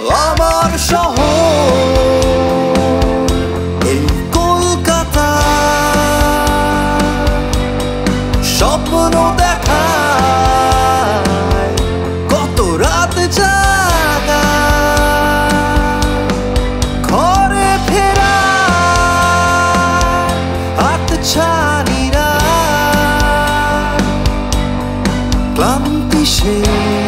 আমার শহর এই কলকাতা, স্বপ্ন দেখায় কত রাত জাগা, ঘরে ফেরা হাত ছাড়িরা, ক্লান্তি শেষ